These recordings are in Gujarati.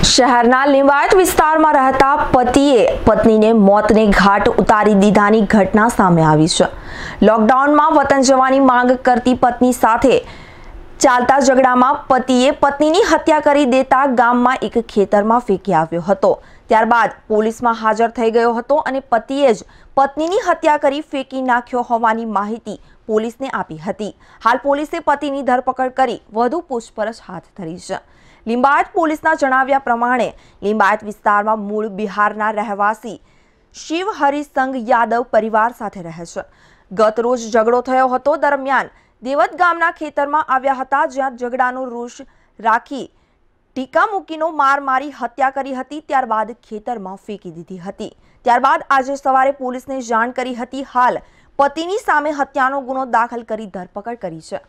શહેરના લિંબાયત વિસ્તારમાં રહેતા પતિએ પત્નીને મોતને ઘાટ ઉતારી દીધાની ઘટના સામે આવી છે। લોકડાઉનમાં વતન જવાની માંગ કરતી પત્ની સાથે ચાલતા ઝઘડામાં પતિએ પત્નીની હત્યા કરી દેતા ગામમાં એક ખેતરમાં ફેંકી આવ્યો હતો। ત્યારબાદ પોલીસમાં હાજર થઈ ગયો હતો અને પતિએ જ પત્નીની હત્યા કરી ફેંકી નાખ્યો હોવાની માહિતી પોલીસને આપી હતી। હાલ પોલીસે પતિની ધરપકડ કરી વધુ પૂછપરછ હાથ ધરી છે। લિંબાયત પોલીસના જણાવ્યા પ્રમાણે લિંબાયત વિસ્તારમાં મૂળ બિહારના રહેવાસી શિવ હરિસંગ યાદવ પરિવાર સાથે રહે છે। ગત રોજ ઝઘડો થયો હતો દરમિયાન દેવત ગામના ખેતરમાં આવ્યા હતા, જ્યાં ઝઘડાનો રોષ રાખી ટીકા મૂકીનો માર મારી હત્યા કરી હતી। ત્યારબાદ ખેતરમાં ફેંકી દીધી હતી। ત્યારબાદ આજે સવારે પોલીસને જાણ કરી હતી। હાલ પતિની સામે હત્યાનો ગુનો દાખલ કરી ધરપકડ કરી છે।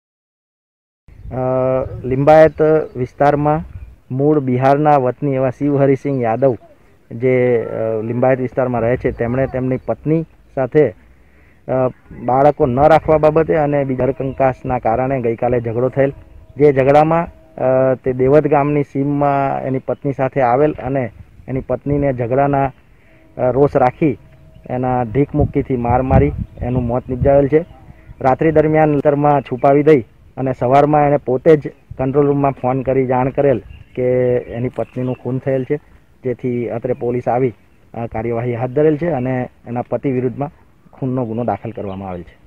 લિંબાયત વિસ્તારમાં મૂળ બિહારના વતની એવા શિવ હરિસિંહ યાદવ જે લિંબાયત વિસ્તારમાં રહે છે, તેમણે તેમની પત્ની સાથે બાળકો ન રાખવા બાબતે અને ઘરકંકાસના કારણે ગઈકાલે ઝઘડો થયેલ। જે ઝઘડામાં તે દેવત ગામની સીમમાં એની પત્ની સાથે આવેલ અને એની પત્નીને ઝઘડાના રોષ રાખી એના ઢીક મુક્કીથી માર મારી એનું મોત નિપજાવેલ છે। રાત્રિ દરમિયાન ખેતરમાં છુપાવી દઈ અને સવારમાં એણે પોતે જ કંટ્રોલ રૂમમાં ફોન કરી જાણ કરેલ કે એની પત્નીનું ખૂન થયેલ છે, જેથી અત્રે પોલીસ આવી કાર્યવાહી હાથ ધરેલ છે અને એના પતિ વિરુદ્ધમાં ખૂનનો ગુનો દાખલ કરવામાં આવેલ છે।